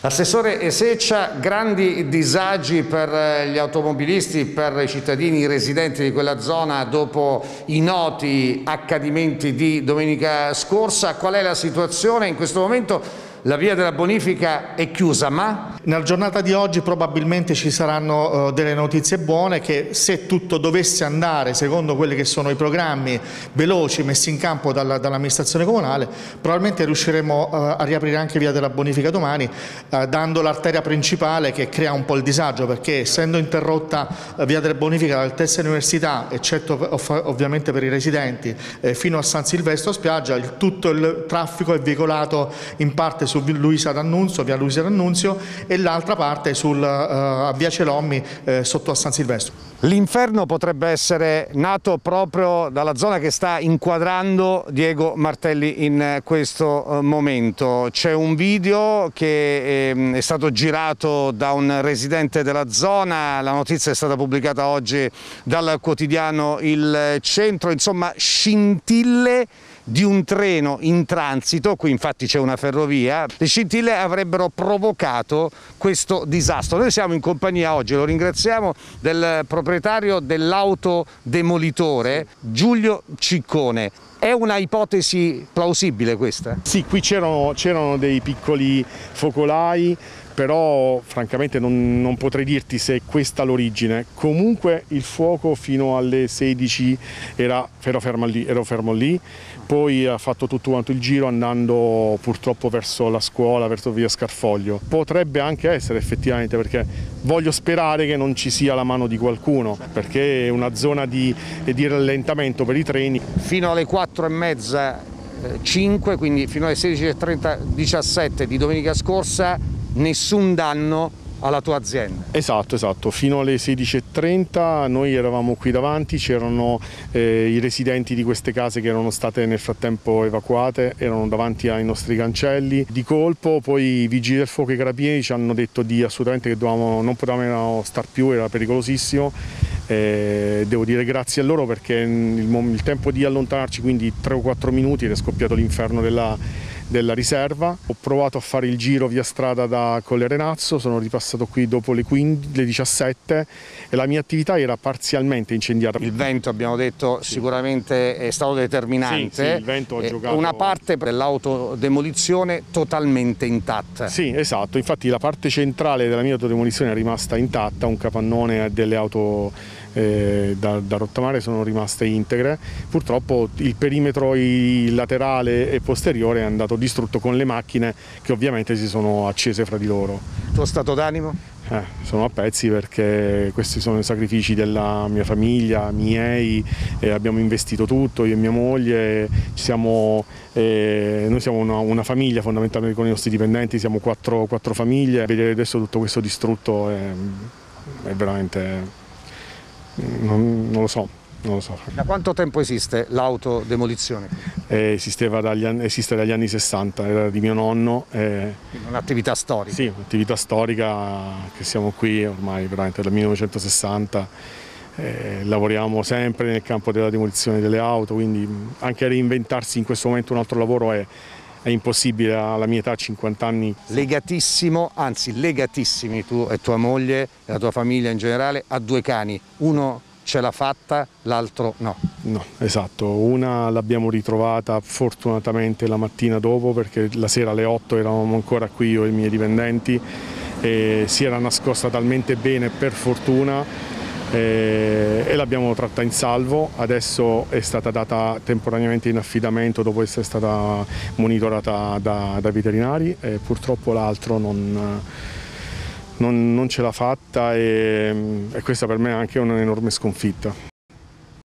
Assessore Eseccia, grandi disagi per gli automobilisti, per i cittadini residenti di quella zona dopo i noti accadimenti di domenica scorsa. Qual è la situazione in questo momento? La via della bonifica è chiusa, ma? Nella giornata di oggi probabilmente ci saranno delle notizie buone, che se tutto dovesse andare secondo quelli che sono i programmi veloci messi in campo dall'amministrazione comunale, probabilmente riusciremo a riaprire anche via della bonifica domani, dando l'arteria principale che crea un po' il disagio, perché essendo interrotta via della bonifica dall'altezza dell'università, eccetto ovviamente per i residenti, fino a San Silvestro spiaggia, tutto il traffico è veicolato in parte su via Luisa D'Annunzio e l'altra parte a via Celommi sotto a San Silvestro. L'inferno potrebbe essere nato proprio dalla zona che sta inquadrando Diego Martelli in questo momento. C'è un video che è stato girato da un residente della zona, la notizia è stata pubblicata oggi dal quotidiano Il Centro, insomma scintille di un treno in transito, qui infatti c'è una ferrovia, le scintille avrebbero provocato questo disastro. Noi siamo in compagnia oggi, lo ringraziamo, del proprietario dell'autodemolitore Giulio Ciccone. È una ipotesi plausibile questa? Sì, qui c'erano dei piccoli focolai, però francamente non potrei dirti se è questa l'origine. Comunque il fuoco fino alle 16 ero fermo lì, poi ha fatto tutto quanto il giro andando purtroppo verso la scuola, verso via Scarfoglio. Potrebbe anche essere effettivamente, perché voglio sperare che non ci sia la mano di qualcuno, perché è una zona di rallentamento per i treni. Fino alle 4:30, 5, quindi fino alle 16:30, 17 di domenica scorsa, nessun danno alla tua azienda. Esatto, fino alle 16:30 noi eravamo qui davanti, c'erano i residenti di queste case che erano state nel frattempo evacuate, erano davanti ai nostri cancelli. Di colpo poi i vigili del fuoco e i carabinieri ci hanno detto assolutamente che non potevamo star più, era pericolosissimo. Devo dire grazie a loro, perché il tempo di allontanarci, quindi 3 o 4 minuti, ed è scoppiato l'inferno della riserva. Ho provato a fare il giro via strada da Colle Renazzo, sono ripassato qui dopo le 17 e la mia attività era parzialmente incendiata. Il vento, abbiamo detto, sì, sicuramente è stato determinante. Sì, il vento ha giocato. Una parte dell'autodemolizione totalmente intatta. Sì, esatto, infatti la parte centrale della mia autodemolizione è rimasta intatta, un capannone delle auto da rottamare sono rimaste integre. Purtroppo il perimetro laterale e posteriore è andato distrutto con le macchine che ovviamente si sono accese fra di loro. Il tuo stato d'animo? Sono a pezzi, perché questi sono i sacrifici della mia famiglia, miei, abbiamo investito tutto, io e mia moglie, noi siamo una famiglia fondamentalmente con i nostri dipendenti, siamo quattro famiglie. Vedere adesso tutto questo distrutto è veramente... Non lo so. Da quanto tempo esiste l'autodemolizione? Esiste dagli anni 60, era di mio nonno. Un'attività storica? Sì, un'attività storica che siamo qui ormai veramente dal 1960. Lavoriamo sempre nel campo della demolizione delle auto, quindi anche reinventarsi in questo momento un altro lavoro è impossibile alla mia età, 50 anni. Legatissimo, anzi legatissimi tu e tua moglie e la tua famiglia in generale a 2 cani, uno ce l'ha fatta, l'altro no. No, esatto, una l'abbiamo ritrovata fortunatamente la mattina dopo, perché la sera alle 8 eravamo ancora qui io e i miei dipendenti, e si era nascosta talmente bene, per fortuna, e l'abbiamo tratta in salvo. Adesso è stata data temporaneamente in affidamento dopo essere stata monitorata da veterinari, e purtroppo l'altro non ce l'ha fatta, e questa per me è anche un'enorme sconfitta.